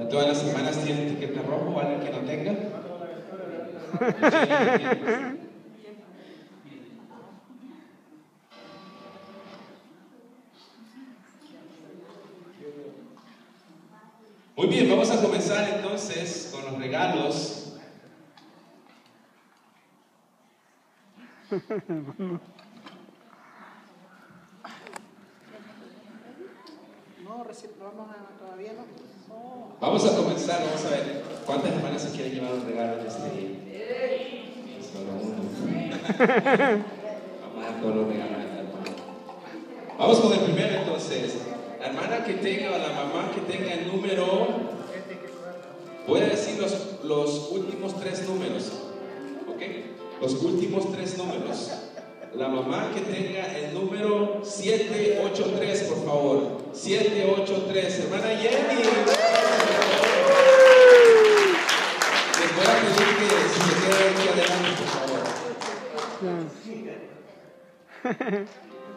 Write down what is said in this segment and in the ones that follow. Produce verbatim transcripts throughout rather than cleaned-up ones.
Todas las semanas tienen etiqueta roja o alguien que no tenga. Muy bien, vamos a comenzar entonces con los regalos. No, recién vamos a, todavía no. Oh. Vamos a comenzar, vamos a ver cuántas hermanas se quieren llevar un regalo de este día. Solo uno. Vamos a dar todos los regalos. Vamos con el primero entonces. La hermana que tenga o la mamá que tenga el número, voy a decir los, los últimos tres números, ¿ok? Los últimos tres números. La mamá que tenga el número siete ocho tres, por favor. siete ocho tres. Hermana Jenny. Les voy a pedir que si se queden aquí adelante, por favor.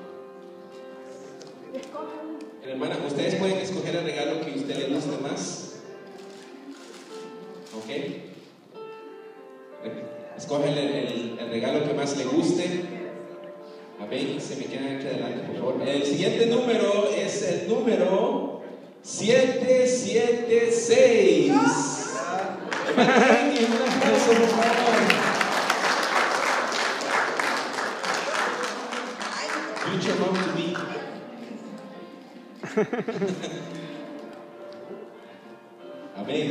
Hermana, ustedes pueden escoger el regalo que a usted le guste más. ¿Ok? Escogen el, el, el regalo que más le guste. Amén. Se me quedan aquí adelante, por favor. El siguiente número es el número siete siete seis. Hermana, un aplauso, por favor. Future mom to be. Amén.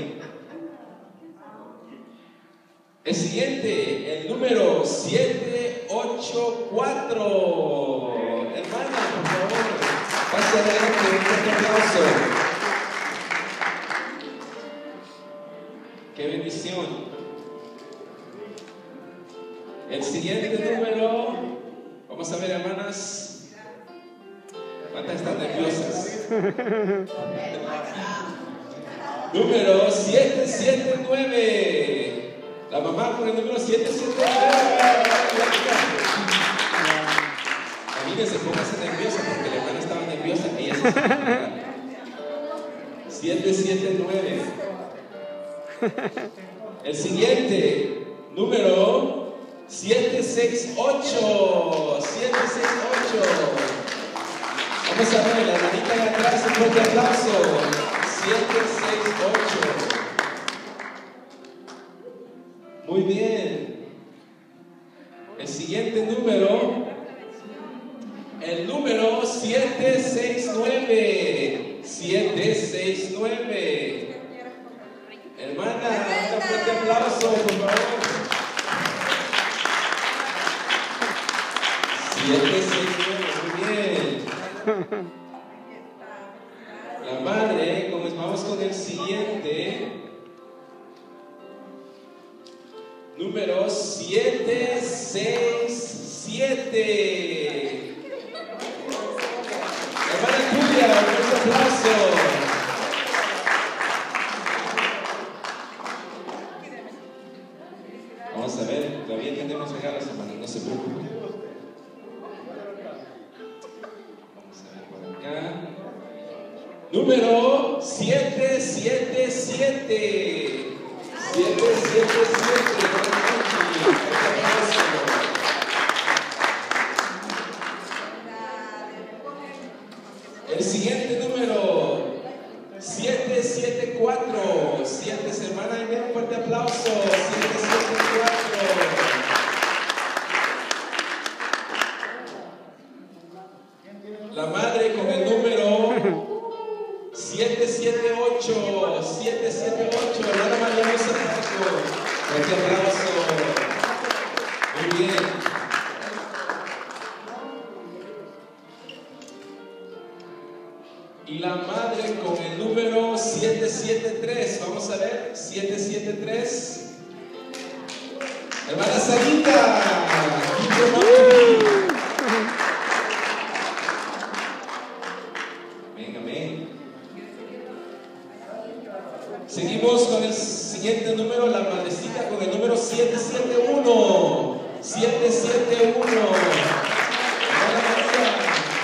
El siguiente, el número siete ocho cuatro. Hermana, por favor, pase adelante, un fuerte aplauso. Qué bendición. El siguiente número, vamos a ver, hermanas. ¿Cuántas están nerviosas? Número siete siete nueve. La mamá con el número siete siete nueve. Imagínense, póngase nerviosa porque la hermana estaba nerviosa. Ella se siete siete nueve. El siguiente, número siete seis ocho. siete seis ocho. Vamos a ver, la hermanita de atrás, un fuerte aplauso. siete seis ocho. Muy bien. El siguiente número, el número siete seis nueve. siete seis nueve. Hermana, un fuerte aplauso, por favor. siete seis nueve, muy bien. La madre, como vamos con el siguiente, número siete seis siete. Hermana Julia, un fuerte aplauso. Vamos a ver, todavía tenemos regalos, hermana, no se preocupen. Número siete siete siete. siete siete siete. El siguiente número siete siete cuatro. siete semanas y medio, fuerte aplauso. siete siete cuatro. La madre con el número siete siete ocho. siete siete ocho. Hermana María Luisa Franco. Fuerte aplauso. Muy bien. Y la madre con el número siete siete tres. Vamos a ver. siete siete tres. Hermana Sarita. Amén, amén. Seguimos con el siguiente número, la madrecita con el número siete siete uno. siete siete uno. Hermana María.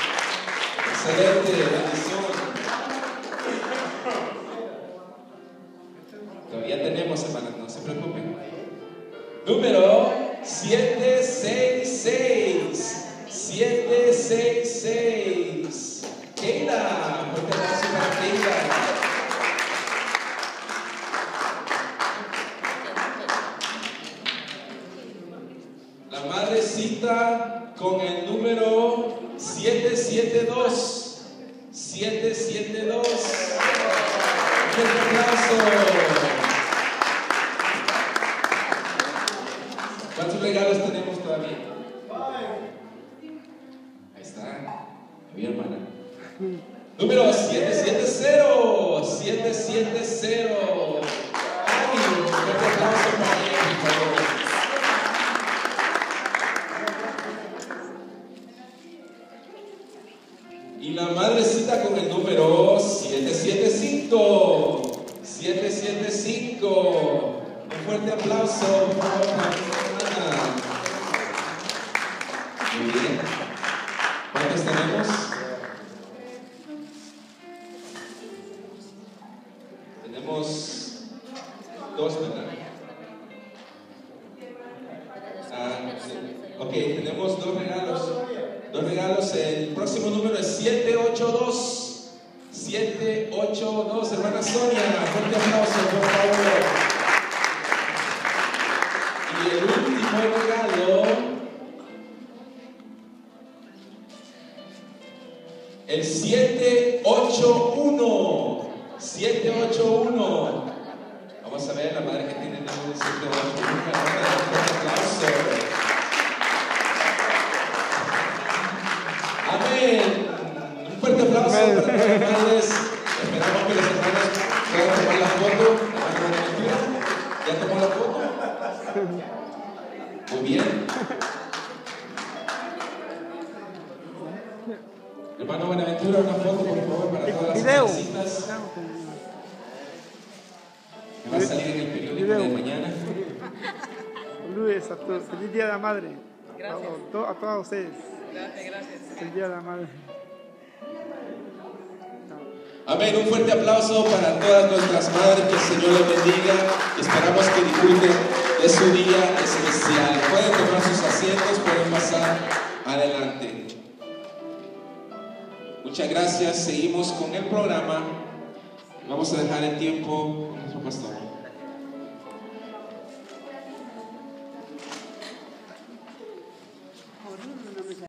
Excelente, bendición. seis. siete seis seis. Keila, fuerte aplauso para Keila. La madrecita con el número siete siete dos. siete siete dos. Un aplauso. ¿Cuántos regalos tenemos todavía? Ahí está. Mi hermana. Número siete siete cero. siete siete cero. Ay, un aplauso para ella, por favor. Y la madrecita con el número siete siete cinco. siete siete cinco. Un fuerte aplauso, por favor, para mi hermana. Muy bien. ¿Cuántos tenemos? Tenemos dos, ¿verdad? Ah, ok, tenemos dos regalos. Dos regalos. El próximo número es siete ocho dos. siete ocho dos. Hermana Sonia, fuerte aplauso, por favor. Y el último regalo, el siete ocho uno. siete ocho uno. Vamos a ver la madre que tiene el número siete ocho uno. Un aplauso. Amén. Un fuerte aplauso para todas las madres. Esperamos que los hermanos puedan tomar la foto. ¿Ya tomó la foto? Muy bien. Hermano Buenaventura, una foto por favor para todas las madrecitas. Que va a salir en el periódico de mañana. Luis, a todos. Feliz Día de la Madre. Gracias. A, a todos ustedes. Gracias, gracias. Feliz Día de la Madre. Amén. Un fuerte aplauso para todas nuestras madres. Que el Señor les bendiga. Esperamos que disfruten de su día especial. Pueden tomar sus asientos, pueden pasar adelante. Muchas gracias. Seguimos con el programa. Vamos a dejar el tiempo a nuestro pastor.